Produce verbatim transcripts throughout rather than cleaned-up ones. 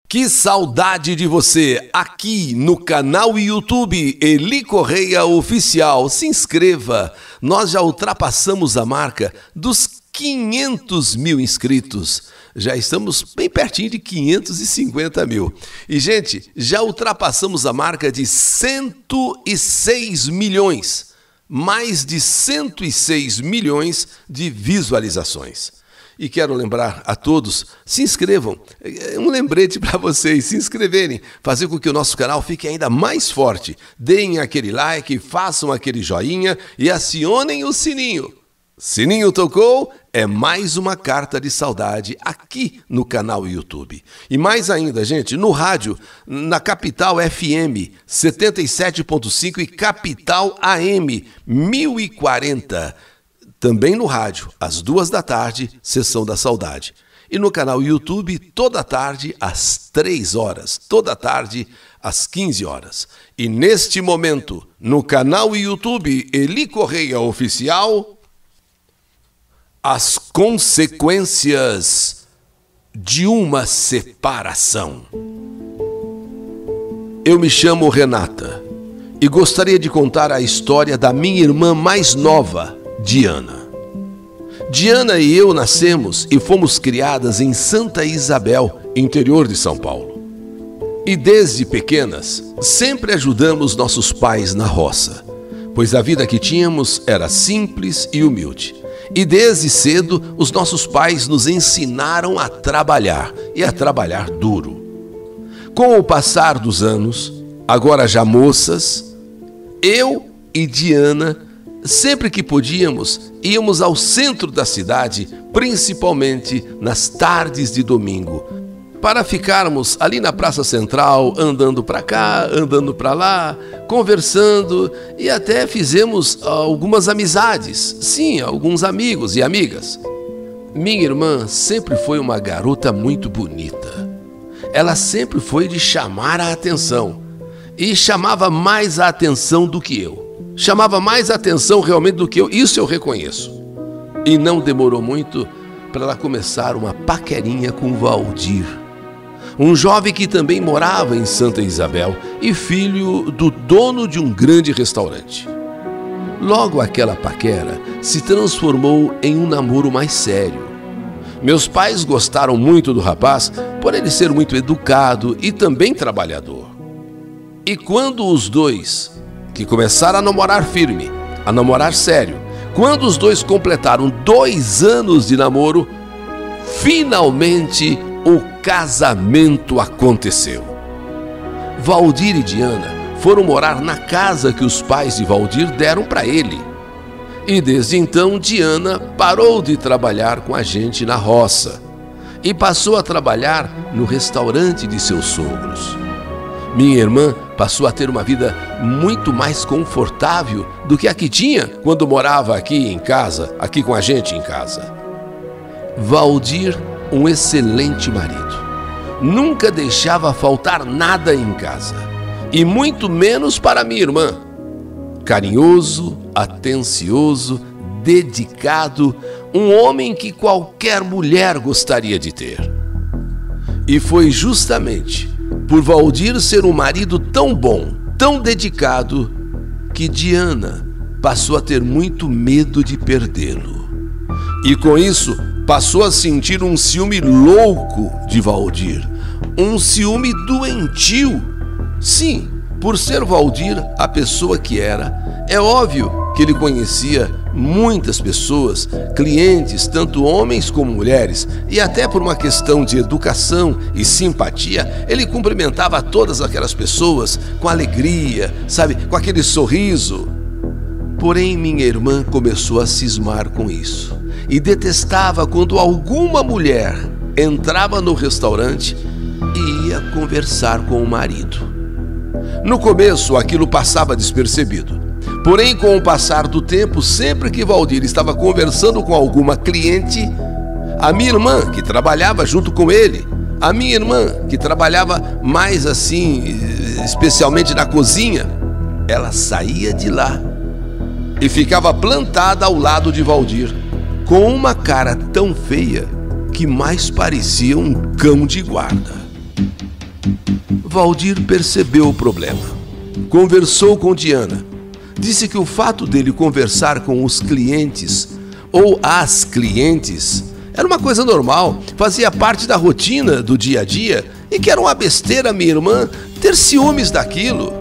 Que saudade de você aqui no canal YouTube Eli Correia Oficial. Se inscreva, nós já ultrapassamos a marca dos quinhentos mil inscritos. Já estamos bem pertinho de quinhentos e cinquenta mil. E, gente, já ultrapassamos a marca de cento e seis milhões. Mais de cento e seis milhões de visualizações. E quero lembrar a todos, se inscrevam. Um lembrete para vocês se inscreverem, fazer com que o nosso canal fique ainda mais forte. Deem aquele like, façam aquele joinha e acionem o sininho. Sininho tocou, é mais uma carta de saudade aqui no canal YouTube. E mais ainda, gente, no rádio, na Capital F M setenta e sete ponto cinco e Capital A M mil e quarenta. Também no rádio, às duas da tarde, Sessão da Saudade. E no canal YouTube, toda tarde, às três horas. Toda tarde, às quinze horas. E neste momento, no canal YouTube Eli Correia Oficial, as consequências de uma separação. Eu me chamo Renata e gostaria de contar a história da minha irmã mais nova, Diana. Diana e eu nascemos e fomos criadas em Santa Isabel, interior de São Paulo. E desde pequenas, sempre ajudamos nossos pais na roça, pois a vida que tínhamos era simples e humilde. E desde cedo, os nossos pais nos ensinaram a trabalhar, e a trabalhar duro. Com o passar dos anos, agora já moças, eu e Diana, sempre que podíamos, íamos ao centro da cidade, principalmente nas tardes de domingo, para ficarmos ali na Praça Central, andando para cá, andando para lá, conversando e até fizemos algumas amizades, sim, alguns amigos e amigas. Minha irmã sempre foi uma garota muito bonita. Ela sempre foi de chamar a atenção e chamava mais a atenção do que eu. Chamava mais atenção realmente do que eu, isso eu reconheço. E não demorou muito para ela começar uma paquerinha com Valdir, um jovem que também morava em Santa Isabel e filho do dono de um grande restaurante. Logo aquela paquera se transformou em um namoro mais sério. Meus pais gostaram muito do rapaz por ele ser muito educado e também trabalhador. E quando os dois que começaram a namorar firme, a namorar sério, quando os dois completaram dois anos de namoro, finalmente o casamento aconteceu. Valdir e Diana foram morar na casa que os pais de Valdir deram para ele. E desde então Diana parou de trabalhar com a gente na roça e passou a trabalhar no restaurante de seus sogros. Minha irmã passou a ter uma vida muito mais confortável do que a que tinha quando morava aqui em casa, aqui com a gente em casa. Valdir, um excelente marido, nunca deixava faltar nada em casa, e muito menos para minha irmã. Carinhoso, atencioso, dedicado, um homem que qualquer mulher gostaria de ter. E foi justamente por Valdir ser um marido tão bom, tão dedicado, que Diana passou a ter muito medo de perdê-lo. E com isso, passou a sentir um ciúme louco de Valdir, um ciúme doentio. Sim, por ser Valdir a pessoa que era, é óbvio que ele conhecia muitas pessoas, clientes, tanto homens como mulheres, e até por uma questão de educação e simpatia, ele cumprimentava todas aquelas pessoas com alegria, sabe, com aquele sorriso. Porém, minha irmã começou a cismar com isso e detestava quando alguma mulher entrava no restaurante e ia conversar com o marido. No começo, aquilo passava despercebido. Porém, com o passar do tempo, sempre que Valdir estava conversando com alguma cliente, a minha irmã, que trabalhava junto com ele, a minha irmã, que trabalhava mais assim, especialmente na cozinha, ela saía de lá e ficava plantada ao lado de Valdir, com uma cara tão feia que mais parecia um cão de guarda. Valdir percebeu o problema. Conversou com Diana. Disse que o fato dele conversar com os clientes ou as clientes era uma coisa normal, fazia parte da rotina do dia a dia e que era uma besteira minha irmã ter ciúmes daquilo.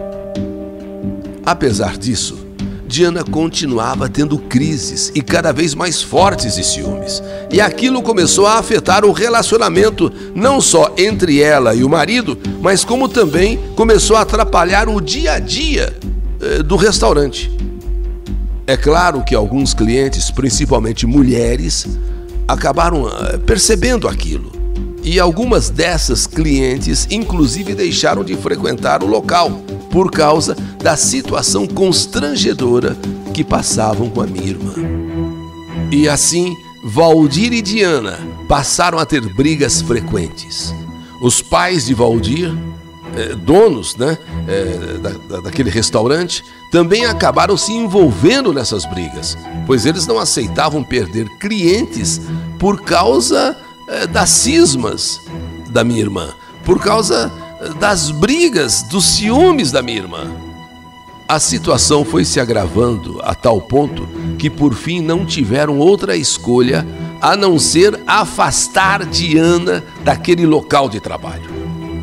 Apesar disso, Diana continuava tendo crises e cada vez mais fortes de ciúmes. E aquilo começou a afetar o relacionamento não só entre ela e o marido, mas como também começou a atrapalhar o dia a dia eh, do restaurante. É claro que alguns clientes, principalmente mulheres, acabaram eh, percebendo aquilo. E algumas dessas clientes, inclusive, deixaram de frequentar o local por causa da situação constrangedora que passavam com a minha irmã. E assim, Valdir e Diana passaram a ter brigas frequentes. Os pais de Valdir, eh, donos né, eh, da, daquele restaurante, também acabaram se envolvendo nessas brigas, pois eles não aceitavam perder clientes por causa eh, das cismas da minha irmã, por causa das brigas, dos ciúmes da minha irmã. A situação foi se agravando a tal ponto que por fim não tiveram outra escolha a não ser afastar Diana daquele local de trabalho.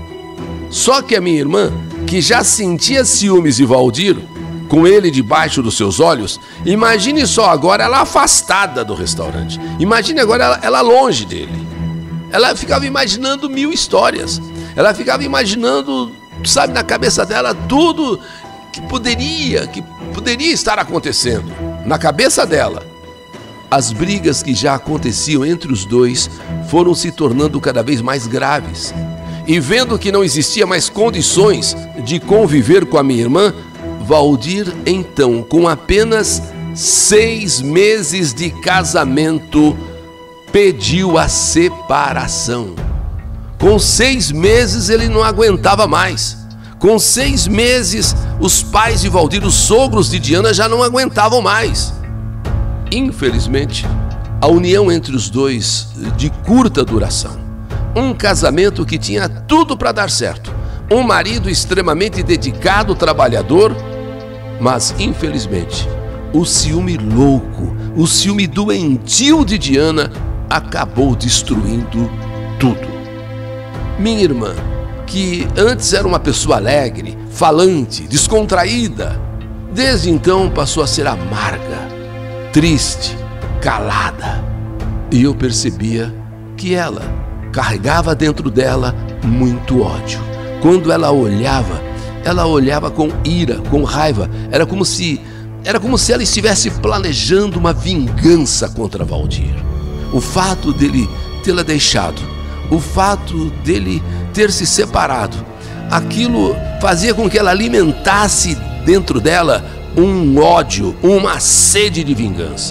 Só que a minha irmã, que já sentia ciúmes de Valdir, com ele debaixo dos seus olhos, imagine só agora ela afastada do restaurante. Imagine agora ela, ela longe dele. Ela ficava imaginando mil histórias. Ela ficava imaginando, sabe, na cabeça dela tudo que poderia, que poderia estar acontecendo. Na cabeça dela. As brigas que já aconteciam entre os dois foram se tornando cada vez mais graves. E vendo que não existia mais condições de conviver com a minha irmã, Valdir, então, com apenas seis meses de casamento, pediu a separação. Com seis meses ele não aguentava mais. Com seis meses os pais de Valdir, os sogros de Diana, já não aguentavam mais. Infelizmente, a união entre os dois de curta duração. Um casamento que tinha tudo para dar certo. Um marido extremamente dedicado, trabalhador, mas infelizmente o ciúme louco, o ciúme doentio de Diana acabou destruindo tudo. Minha irmã, que antes era uma pessoa alegre, falante, descontraída, desde então passou a ser amarga, triste, calada. E eu percebia que ela carregava dentro dela muito ódio. Quando ela olhava, ela olhava com ira, com raiva. Era como se, era como se ela estivesse planejando uma vingança contra Valdir. O fato dele tê-la deixado, o fato dele ter se separado, aquilo fazia com que ela alimentasse dentro dela um ódio, uma sede de vingança.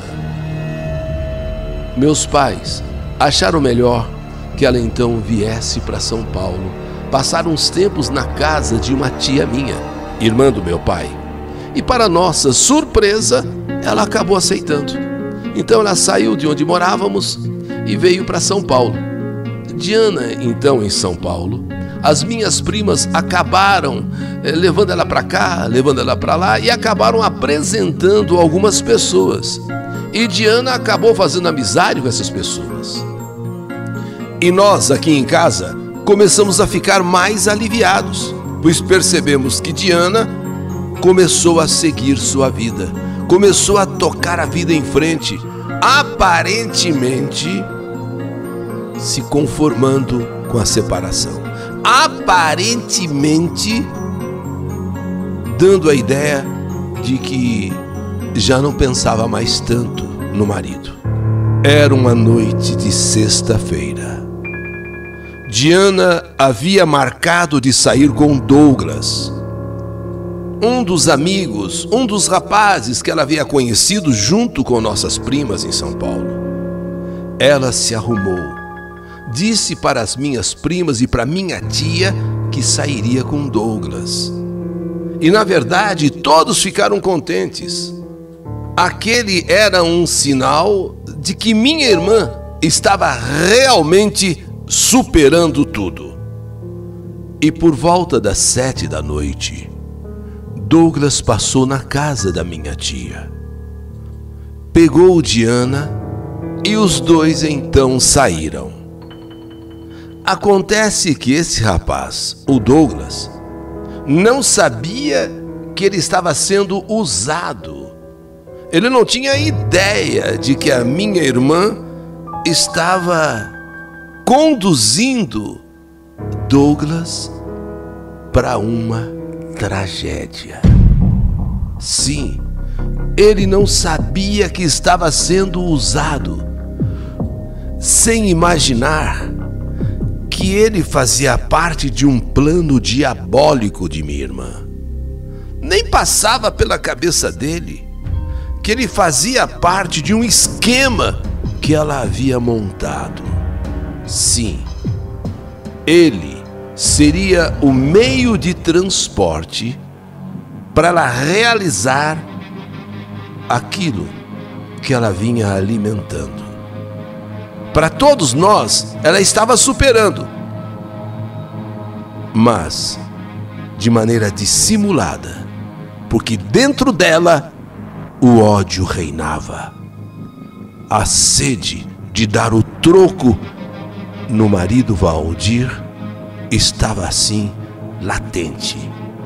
Meus pais acharam melhor que ela então viesse para São Paulo, passar uns tempos na casa de uma tia minha, irmã do meu pai. E para nossa surpresa, ela acabou aceitando. Então ela saiu de onde morávamos e veio para São Paulo. Diana, então, em São Paulo, as minhas primas acabaram eh, levando ela para cá, levando ela para lá e acabaram apresentando algumas pessoas. E Diana acabou fazendo amizade com essas pessoas. E nós, aqui em casa, começamos a ficar mais aliviados, pois percebemos que Diana começou a seguir sua vida, começou a tocar a vida em frente, aparentemente se conformando com a separação, aparentemente dando a ideia de que já não pensava mais tanto no marido. Era uma noite de sexta-feira. Diana havia marcado de sair com Douglas, um dos amigos, um dos rapazes que ela havia conhecido junto com nossas primas em São Paulo. Ela se arrumou, disse para as minhas primas e para minha tia que sairia com Douglas. E na verdade todos ficaram contentes. Aquele era um sinal de que minha irmã estava realmente superando tudo. E por volta das sete da noite, Douglas passou na casa da minha tia. Pegou Diana e os dois então saíram. Acontece que esse rapaz, o Douglas, não sabia que ele estava sendo usado. Ele não tinha ideia de que a minha irmã estava conduzindo Douglas para uma tragédia. Sim, ele não sabia que estava sendo usado, sem imaginar que ele fazia parte de um plano diabólico de minha irmã. Nem passava pela cabeça dele que ele fazia parte de um esquema que ela havia montado. Sim, ele seria o meio de transporte para ela realizar aquilo que ela vinha alimentando. Para todos nós, ela estava superando, mas de maneira dissimulada, porque dentro dela o ódio reinava. A sede de dar o troco no marido Valdir estava assim latente.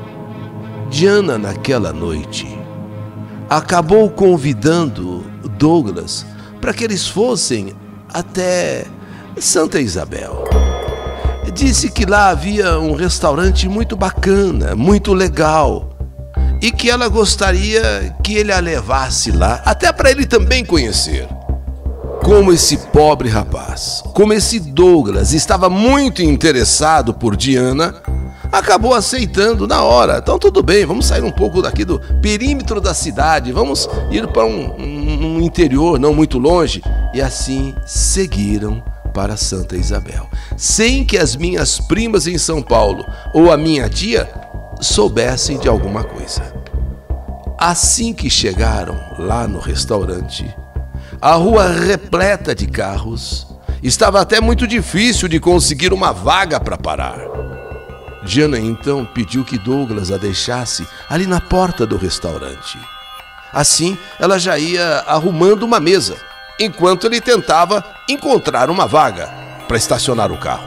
Diana, naquela noite, acabou convidando Douglas para que eles fossem até Santa Isabel. Disse que lá havia um restaurante muito bacana, muito legal, e que ela gostaria que ele a levasse lá, até para ele também conhecer. Como esse pobre rapaz, como esse Douglas estava muito interessado por Diana, acabou aceitando na hora. Então tudo bem, vamos sair um pouco daqui do perímetro da cidade, vamos ir para um, um, um interior não muito longe. E assim seguiram para Santa Isabel, sem que as minhas primas em São Paulo ou a minha tia soubessem de alguma coisa. Assim que chegaram lá no restaurante, a rua repleta de carros, estava até muito difícil de conseguir uma vaga para parar. Diana então pediu que Douglas a deixasse ali na porta do restaurante. Assim, ela já ia arrumando uma mesa, enquanto ele tentava encontrar uma vaga para estacionar o carro.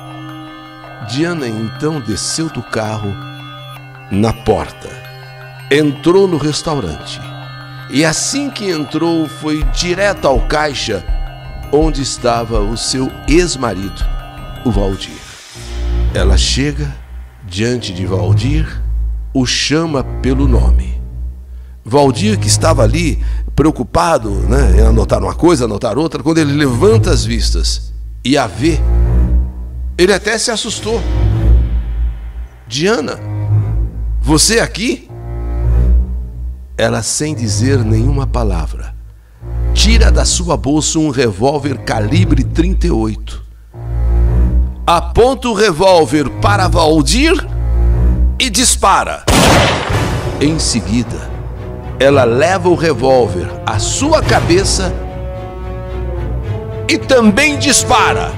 Diana então desceu do carro na porta, entrou no restaurante e assim que entrou foi direto ao caixa onde estava o seu ex-marido, o Valdir. Ela chega diante de Valdir, o chama pelo nome. Valdir, que estava ali preocupado, né, em anotar uma coisa, anotar outra, quando ele levanta as vistas e a vê, ele até se assustou. Diana, você aqui? Ela, sem dizer nenhuma palavra, tira da sua bolsa um revólver calibre trinta e oito. Aponta o revólver para Valdir e dispara. Em seguida, ela leva o revólver à sua cabeça e também dispara.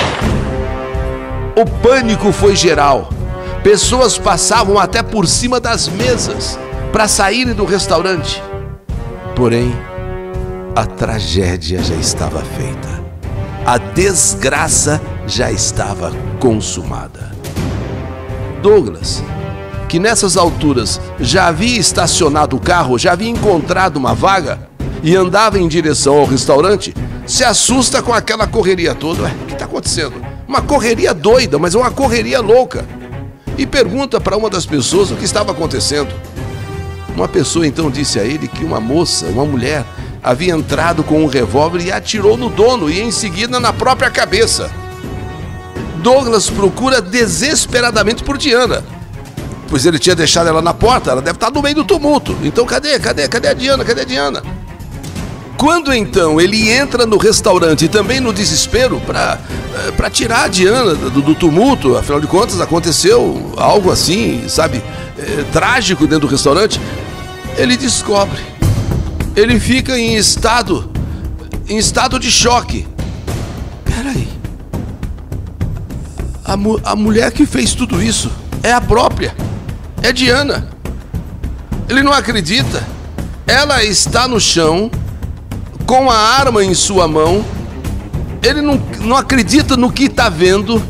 O pânico foi geral. Pessoas passavam até por cima das mesas para saírem do restaurante. Porém, a tragédia já estava feita. A desgraça já estava consumada. Douglas, que nessas alturas já havia estacionado o carro, já havia encontrado uma vaga e andava em direção ao restaurante, se assusta com aquela correria toda. Ué, o que está acontecendo? Uma correria doida, mas uma correria louca. E pergunta para uma das pessoas o que estava acontecendo. Uma pessoa então disse a ele que uma moça, uma mulher, havia entrado com um revólver e atirou no dono e em seguida na própria cabeça. Douglas procura desesperadamente por Diana, pois ele tinha deixado ela na porta, ela deve estar no meio do tumulto. Então cadê, cadê, cadê a Diana, cadê a Diana? Quando então ele entra no restaurante, também no desespero, para para tirar a Diana do, do tumulto, afinal de contas aconteceu algo assim, sabe, é, trágico dentro do restaurante, ele descobre, ele fica em estado, em estado de choque. Peraí, A, mu a mulher que fez tudo isso é a própria, é Diana. Ele não acredita. Ela está no chão, com a arma em sua mão. Ele não, não acredita no que está vendo.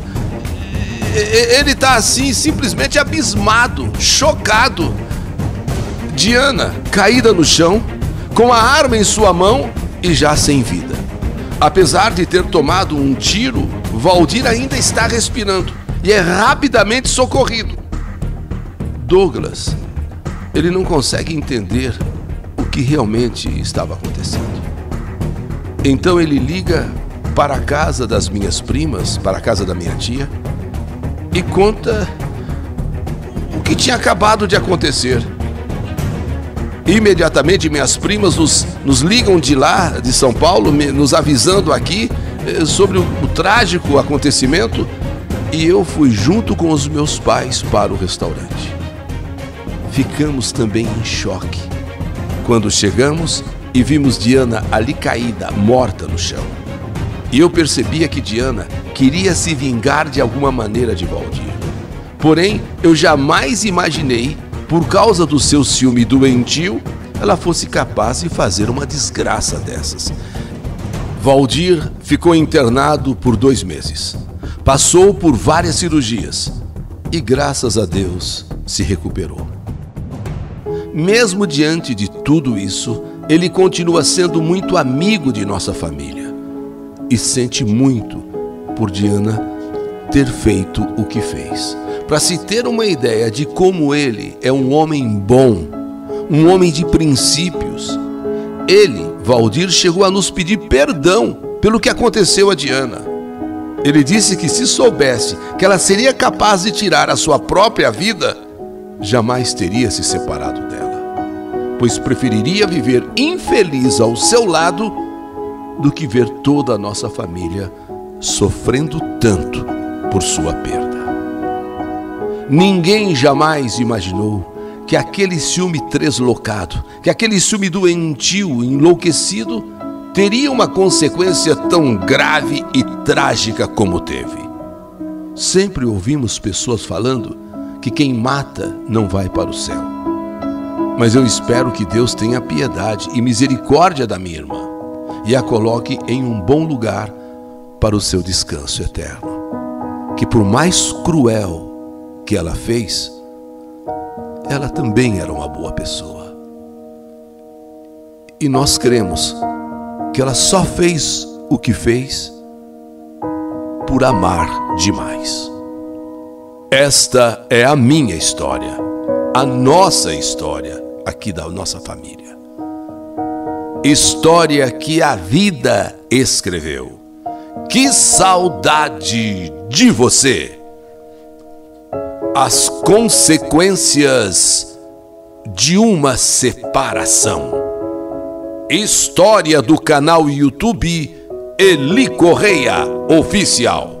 Ele está assim, simplesmente abismado, chocado. Diana, caída no chão, com a arma em sua mão e já sem vida. Apesar de ter tomado um tiro, Valdir ainda está respirando e é rapidamente socorrido. Douglas, ele não consegue entender o que realmente estava acontecendo. Então ele liga para a casa das minhas primas, para a casa da minha tia, e conta o que tinha acabado de acontecer. Imediatamente minhas primas nos, nos ligam de lá, de São Paulo, nos avisando aqui eh, sobre o, o trágico acontecimento, e eu fui junto com os meus pais para o restaurante. Ficamos também em choque quando chegamos e vimos Diana ali caída, morta no chão. E eu percebia que Diana queria se vingar de alguma maneira de Valdir. Porém, eu jamais imaginei, por causa do seu ciúme doentio, ela fosse capaz de fazer uma desgraça dessas. Valdir ficou internado por dois meses. Passou por várias cirurgias e, graças a Deus, se recuperou. Mesmo diante de tudo isso, ele continua sendo muito amigo de nossa família e sente muito por Diana ter feito o que fez. Para se ter uma ideia de como ele é um homem bom, um homem de princípios, ele, Valdir, chegou a nos pedir perdão pelo que aconteceu a Diana. Ele disse que se soubesse que ela seria capaz de tirar a sua própria vida, jamais teria se separado dela, pois preferiria viver infeliz ao seu lado do que ver toda a nossa família sofrendo tanto por sua perda. Ninguém jamais imaginou que aquele ciúme treslocado, que aquele ciúme doentio, enlouquecido, teria uma consequência tão grave e trágica como teve. Sempre ouvimos pessoas falando que quem mata não vai para o céu. Mas eu espero que Deus tenha piedade e misericórdia da minha irmã e a coloque em um bom lugar para o seu descanso eterno. Que por mais cruel que ela fez, ela também era uma boa pessoa. E nós cremos que ela só fez o que fez por amar demais. Esta é a minha história, a nossa história aqui da nossa família. História que a vida escreveu. Que saudade de você! As consequências de uma separação. História do canal YouTube Eli Correia Oficial.